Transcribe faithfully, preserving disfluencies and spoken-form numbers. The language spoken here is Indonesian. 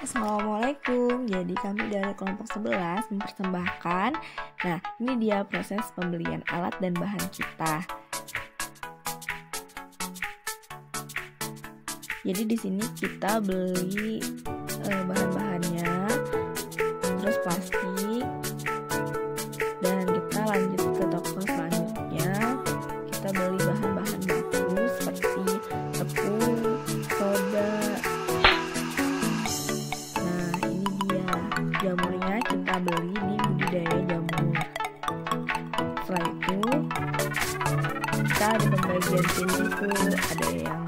Assalamualaikum. Jadi kami dari kelompok sebelas mempersembahkan. Nah, ini dia proses pembelian alat dan bahan kita. Jadi di sini kita beli eh, bahan-bahannya, terus plastik, dan kita lanjut ke toko selanjutnya. Kita beli bahan-bahan baku seperti tepung, soda. Nah, ini dia jamurnya, kita beli di Budidaya Jamur. Setelah itu kita ada pembagian tim itu, ada yang